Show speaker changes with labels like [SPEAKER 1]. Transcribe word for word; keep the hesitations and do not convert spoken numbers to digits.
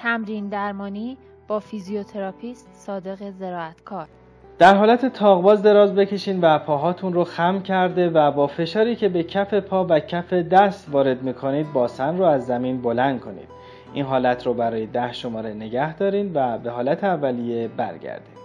[SPEAKER 1] تمرین درمانی با فیزیوتراپیست صادق زراعتکار.
[SPEAKER 2] در حالت تاق‌باز دراز بکشین و پاهاتون رو خم کرده و با فشاری که به کف پا و کف دست وارد میکنید باسن رو از زمین بلند کنید. این حالت رو برای ده شماره نگه دارین و به حالت اولیه برگردید.